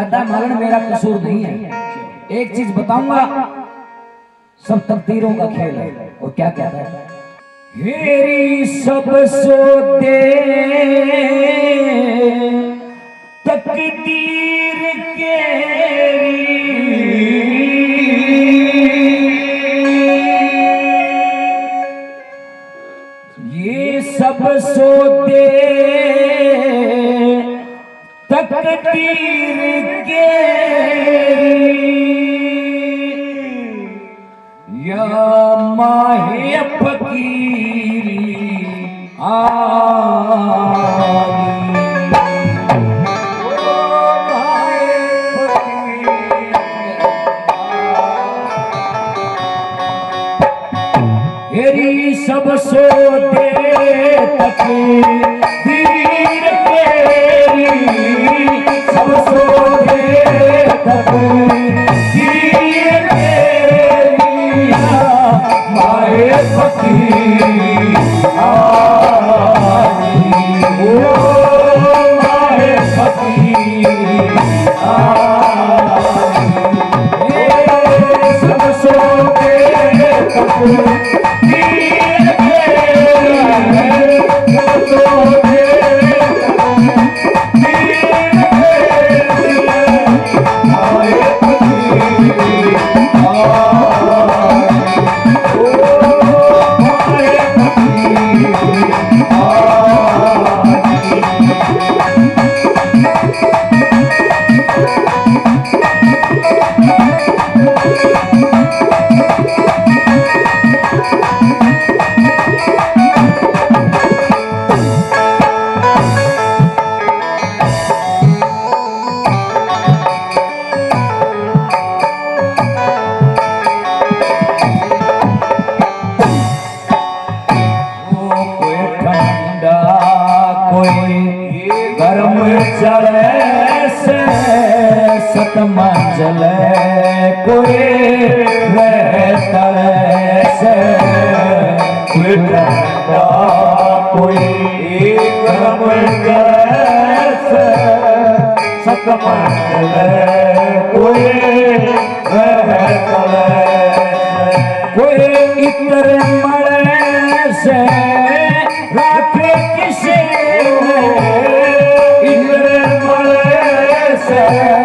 कहता है मालन मेरा कसूर नहीं है, एक चीज बताऊंगा, सब तकदीरों का खेल है। और क्या कहता है, हेरी सब सोते तकदीर के, ये सब सोते तकदीर के, या माहे फकीरी हेरी सब सोते तकदीर केरी, सब सोते तकदीर केरी, माए फकीरी आनी, ओ माए फकीरी आनी, सब सोते तकदीर मंजले कोई से कोई ठंडा कोई गरम से सत मंजले कोई कोई इतर मरे से राखे किसी इतर मरे से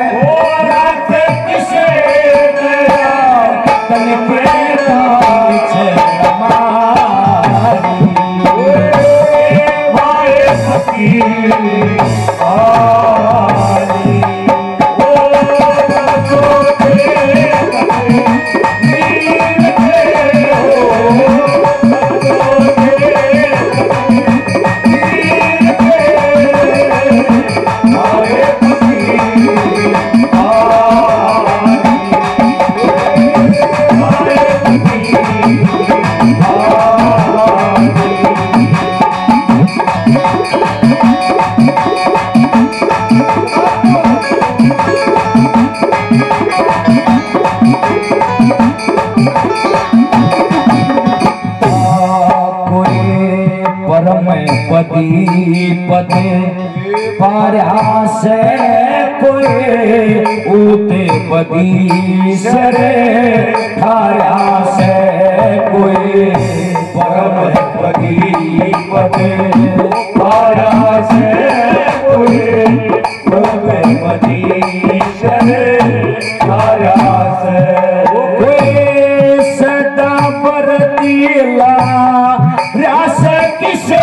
पद पारा से कोई उते बदी सरे थारा से कोई परम बदी पद पारा से कोई परम बदी सरे थारा से कोई सदा पर दिला रास किसे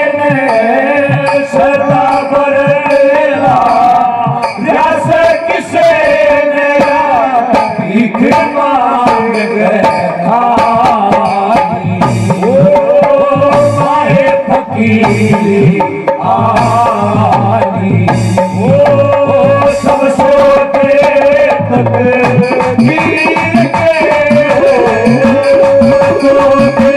सदा बरेला रस किसे नया भीख मांग खानी, ओ माहे फकीरी आनी, ओ सब सोते तकदीर के, सोते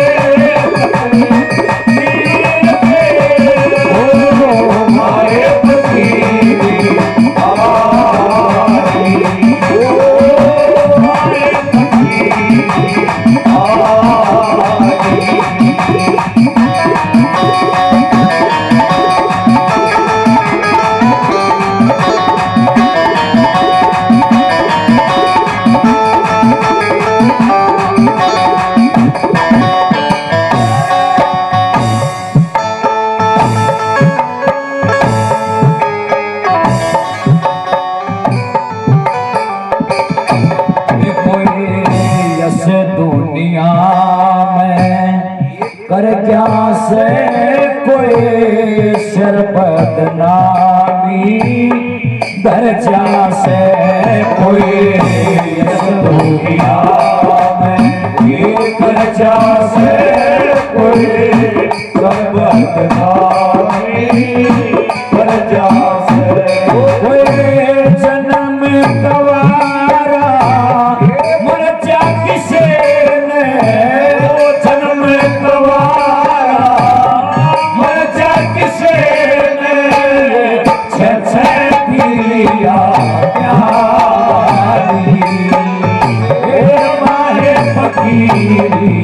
कोई शरबत नामी दर्जा से कोई दुनिया में ये दर्जा से कोई शरबत नामी दर्जा से कोई जन्म गवारा मर्जा किसे ने जन्म गवारा मर्जा किसे ने दिया प्यारी माहे फकीरी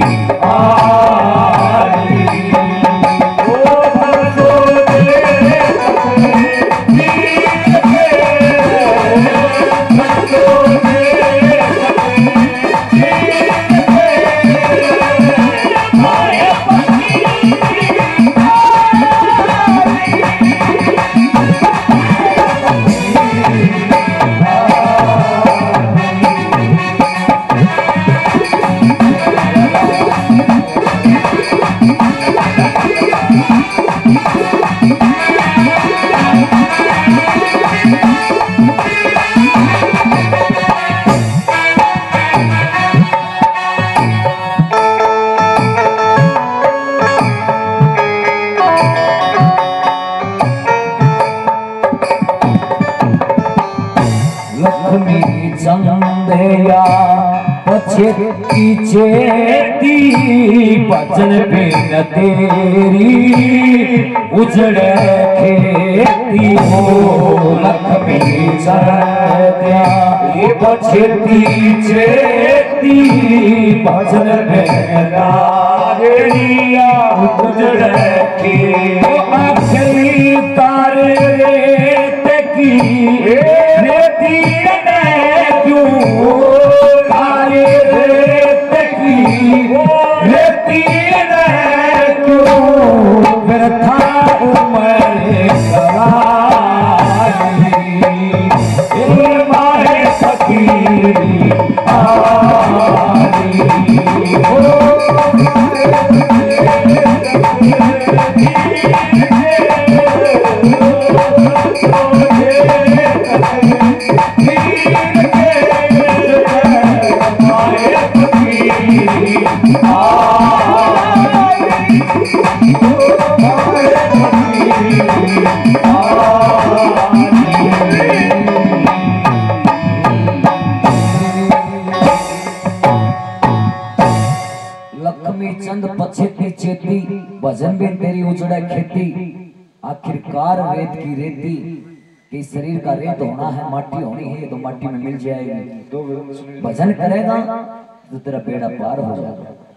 लक्ष्मी चंदेया पछेती चेती भजन बिन तेरी उजड़े खेती हो लक्ष्मी चंदेया पछेती चेती भजन बिन तेरी उजड़े खेती आखिरी कार रेत की रेती क्यों काली रेत की रेती क्यों व्यर्था उम्र कराई मारे फकीरी लक्ष्मी चंद पछेती चेती भजन भी तेरी उजड़ा खेती आखिरकार रेत की रेती कि शरीर का रेत होना है माटी होनी है तो माटी में मिल जाएगी भजन करेगा तो तेरा बेड़ा पार हो जाएगा।